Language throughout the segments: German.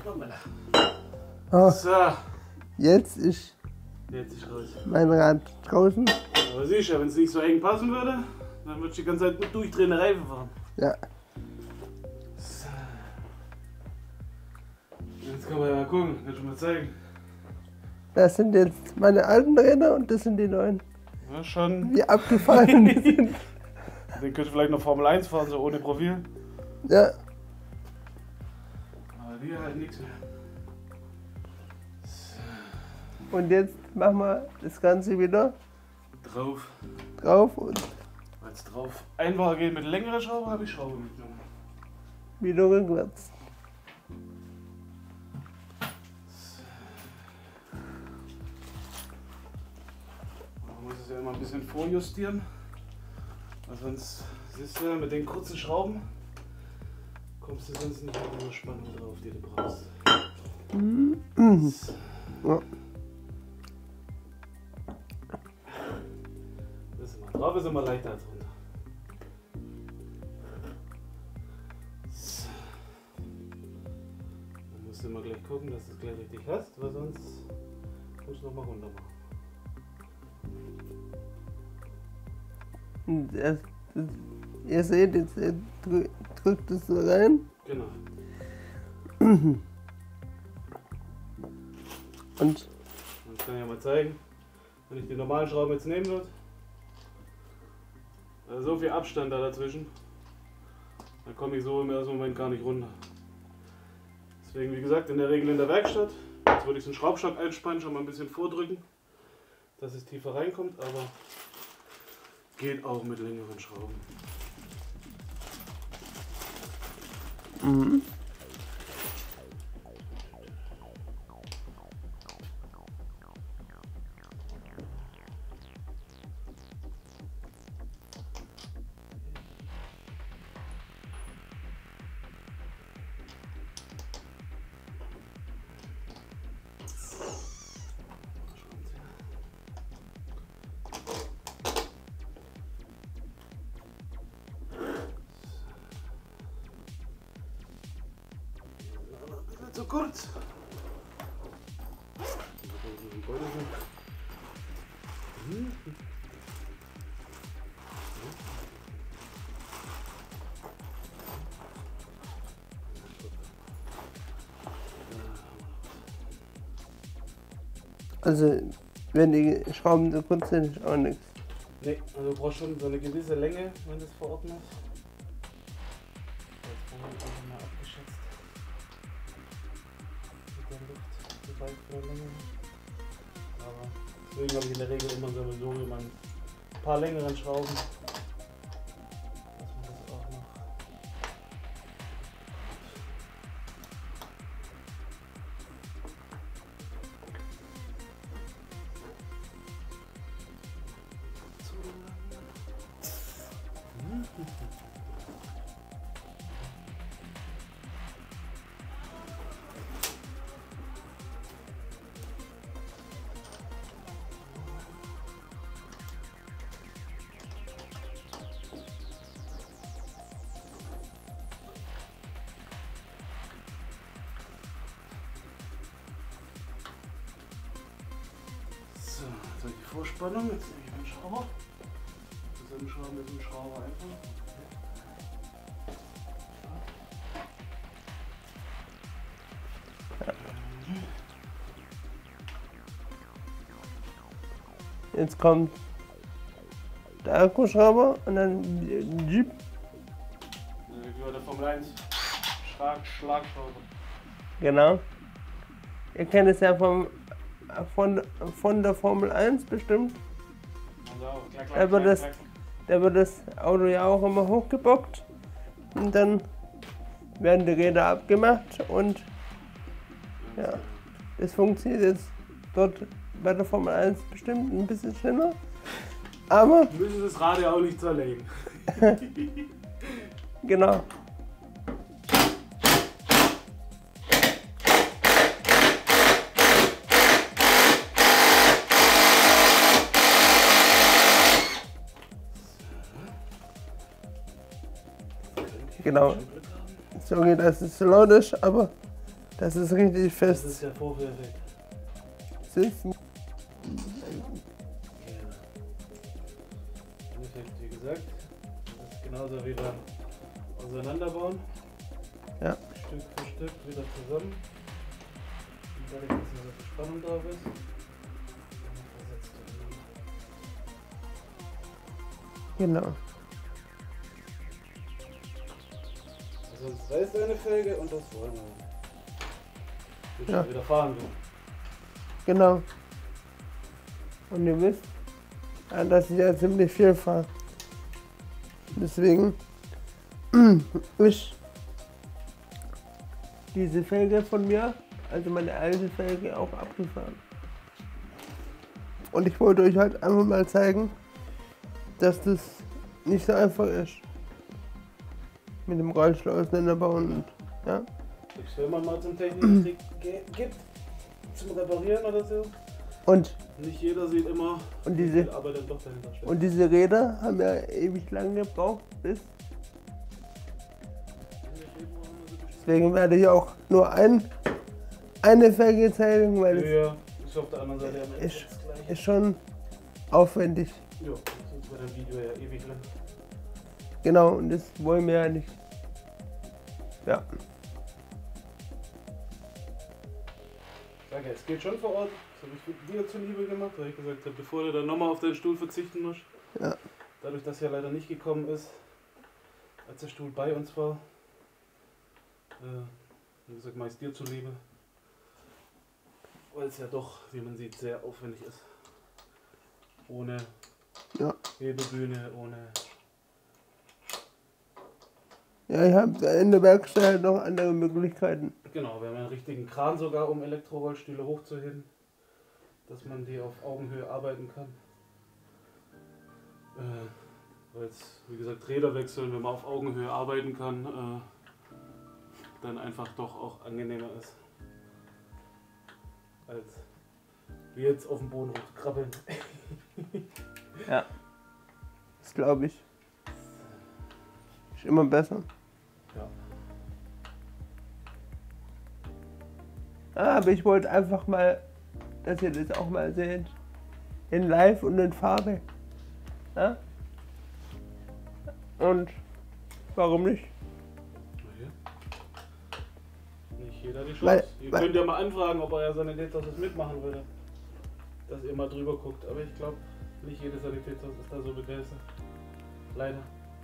Oh, So, jetzt ist raus. mein Rad draußen. Aber sicher, wenn es nicht so eng passen würde, dann würde ich die ganze Zeit mit durchdrehenden Reifen fahren. Ja. So. Jetzt kann man ja mal gucken, kann ich mal zeigen. Das sind jetzt meine alten Räder und das sind die neuen. Ja, schon. Wie abgefallen die sind. Den könnte ich vielleicht noch Formel 1 fahren, so ohne Profil. Ja. Aber die halt nichts mehr. Und jetzt machen wir das Ganze wieder Drauf. drauf und Jetzt drauf. Einfacher gehen mit längerer Schraube, habe ich Schraube mitgenommen. wieder rückwärts. Man muss es ja immer ein bisschen vorjustieren. Weil sonst, siehst du, mit den kurzen Schrauben kommst du sonst nicht auf die Spannung drauf, die du brauchst. Ja. Das ist immer drauf, ist immer leichter als runter. So. Dann musst du immer gleich gucken, dass du es gleich richtig hast, weil sonst musst du nochmal runter machen. Und ihr seht, jetzt drückt es so rein. Genau. Und Das kann ich ja mal zeigen, wenn ich die normalen Schrauben jetzt nehmen würde. Da ist so viel Abstand da dazwischen, da komme ich so im ersten Moment gar nicht runter. Deswegen, wie gesagt, in der Regel in der Werkstatt. Jetzt würde ich den Schraubstock einspannen, schon mal ein bisschen vordrücken, dass es tiefer reinkommt, aber geht auch mit längeren Schrauben. mhm. Nicht so kurz. Also wenn die Schrauben so kurz sind, ist auch nichts. Nee, also du brauchst schon so eine gewisse Länge, wenn du es verordnest. Jetzt haben wir einfach mal abgeschätzt. Mit der Luft, die weit von der Länge. Aber deswegen habe ich in der Regel immer sowieso immer ein paar längeren Schrauben. Dass man das auch noch. So, also die Vorspannung, jetzt nehme ich meinen Schrauber. Zusammenschrauben mit dem Schrauber einfach. Jetzt kommt der Akkuschrauber und dann Jeep. Wie bei der Formel 1 Schlagschrauber. Genau. Ihr kennt es ja von der Formel 1 bestimmt. Also auch klack, Da wird das Auto ja auch immer hochgebockt und dann werden die Räder abgemacht und ja, das funktioniert jetzt dort bei der Formel 1 bestimmt ein bisschen schneller. Aber Wir müssen das Rad ja auch nicht zerlegen. genau. Genau. Sorry, dass es so laut ist, aber Das ist richtig Das fest. ist der Vorführeffekt. Sitzen. Im Endeffekt, wie gesagt, das ist genauso wie beim Auseinanderbauen. Ja. Stück für Stück wieder zusammen. Und dadurch, dass hier so viel Spannung drauf ist, versetzt zueinander. Genau. Also das weiß eine Felge und das wollen wir. Wenn Ja. ich wieder fahren will. Genau. Und ihr wisst, ja, dass ich ja ziemlich viel fahre. Deswegen ist diese Felge von mir, also meine alte Felge, auch abgefahren. Und ich wollte euch halt einfach mal zeigen, dass das nicht so einfach ist. Mit dem Rollstuhl auseinanderbauen und ja. Wenn man mal zum technischen Trick gibt, zum Reparieren oder so. Und Nicht jeder sieht immer, Und wie diese- viel Arbeit dann doch dahinter steckt. Und diese Räder haben ja ewig lang gebraucht, bis. Deswegen werde ich auch nur eine Felge zeigen, weil Ja, ist auf der anderen Seite am Ende Ist- das gleiche. es ist schon aufwendig. Ja, sonst wäre das Video ja ewig lang. Genau, und das wollen wir ja nicht. Ja, Sag ja, es geht schon vor Ort. Das habe ich dir zuliebe gemacht, weil ich gesagt habe, bevor du dann nochmal auf deinen Stuhl verzichten musst. Ja. Dadurch, dass er leider nicht gekommen ist, als der Stuhl bei uns war. Wie gesagt, meist dir zuliebe. Weil es ja doch, wie man sieht, sehr aufwendig ist. Ohne Ja. Hebebühne, ohne. Ja, ich habe in der Werkstatt halt noch andere Möglichkeiten. Genau, wir haben einen richtigen Kran sogar, um Elektrorollstühle hochzuheben, dass man die auf Augenhöhe arbeiten kann. Weil es, wie gesagt, Räder wechseln, wenn man auf Augenhöhe arbeiten kann, dann einfach doch auch angenehmer ist, als wie jetzt auf dem Boden hochkrabbeln. Ja. Das glaube ich. Ist immer besser. Ja. Aber ich wollte einfach mal, dass ihr das auch mal seht. In live und in Farbe. Ja? Und warum nicht? Nicht jeder die Chance. Weil- Ihr weil- könnt ja mal anfragen, ob euer Sanitätshaus das mitmachen würde. Dass ihr mal drüber guckt. Aber ich glaube, nicht jedes Sanitätshaus ist da so begeistert. Leider.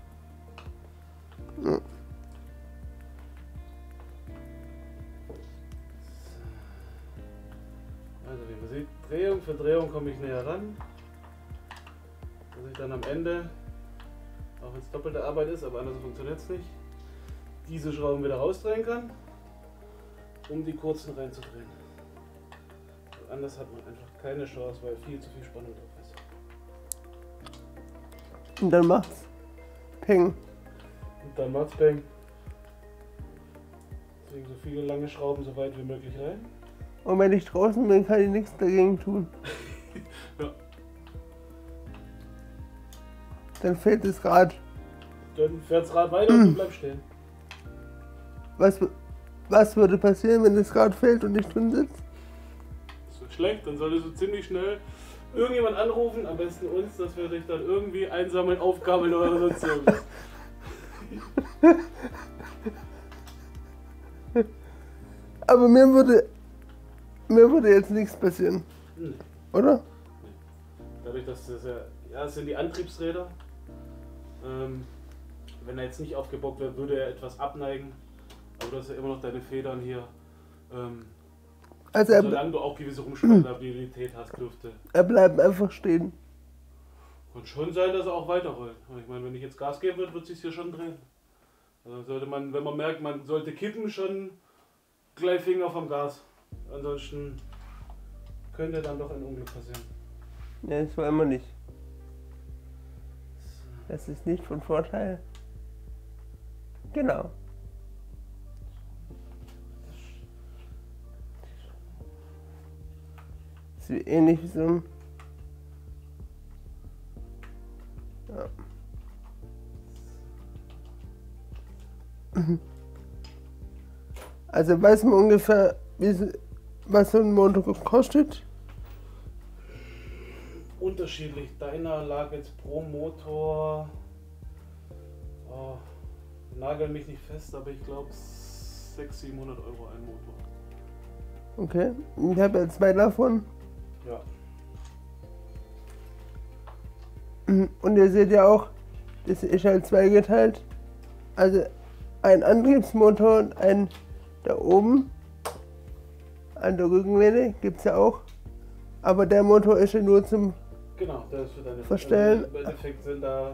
Ja. Also wie man sieht, Drehung für Drehung komme ich näher ran. Dass ich dann am Ende, auch wenn es doppelte Arbeit ist, aber anders funktioniert es nicht, diese Schrauben wieder rausdrehen kann, um die kurzen reinzudrehen. Und anders hat man einfach keine Chance, weil viel zu viel Spannung drauf ist. Und dann macht's Peng. Und dann macht's Bang. Deswegen so viele lange Schrauben so weit wie möglich rein. Und wenn ich draußen bin, kann ich nichts dagegen tun. Ja. Dann fehlt das Rad. Dann fährt das Rad weiter und du bleibst stehen. Was würde passieren, wenn das Rad fehlt und ich drin sitze? Das wird schlecht, dann solltest du ziemlich schnell irgendjemand anrufen, am besten uns, dass wir dich dann irgendwie einsammeln, aufgabeln oder sonst irgendwas. Aber mir würde jetzt nichts passieren, Nee. oder? Dadurch, dass das ja, es sind die Antriebsräder. Wenn er jetzt nicht aufgebockt wird, würde er etwas abneigen. Aber du hast ja immer noch deine Federn hier. Also Solange du auch gewisse Rumspannstabilität hast, dürfte. er bleibt einfach stehen. Kann schon sein, dass er auch weiterrollt. Ich meine, wenn ich jetzt Gas geben würde, wird es sich hier schon drehen. Also sollte man, wenn man merkt, man sollte kippen, schon gleich Finger vom Gas. Ansonsten könnte dann doch ein Unglück passieren. Ne, das wollen wir nicht. Das ist nicht von Vorteil. Genau. Das ist ähnlich wie so ein. Ja. Also weiß man ungefähr, was so ein Motor kostet? Unterschiedlich. Deiner lag jetzt pro Motor, nagel mich nicht fest, aber ich glaube 600-700 Euro ein Motor. Okay, ich habe jetzt 2 davon. Ja. Und ihr seht ja auch, das ist halt zweigeteilt. Also ein Antriebsmotor und ein da oben an der Rückenlehne gibt es ja auch. Aber der Motor ist ja nur zum Genau, der ist für deine Verstellen. Also Im Endeffekt sind da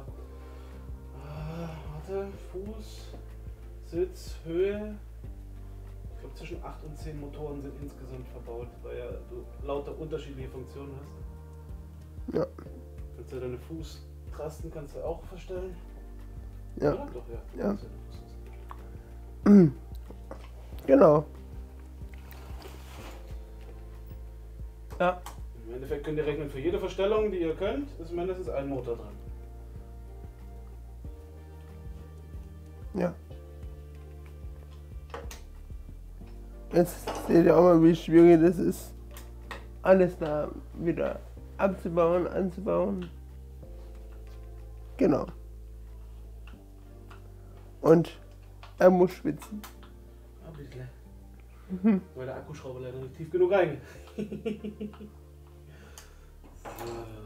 Fuß, Sitz, Höhe. Ich glaube zwischen 8 und 10 Motoren sind insgesamt verbaut, weil ja du lauter unterschiedliche Funktionen hast. Ja. Kannst du deine Fußrasten kannst du auch verstellen? Ja. Oder? Doch, ja. Ja. Kannst du deine Fußrasten. Genau. Ja. Im Endeffekt könnt ihr rechnen, für jede Verstellung, die ihr könnt, ist mindestens ein Motor dran. Ja. Jetzt seht ihr auch mal, wie schwierig das ist, alles da wieder abzubauen, anzubauen. Genau. Und er muss schwitzen. Ein bisschen. Weil der Akkuschrauber leider nicht tief genug reingeht. So.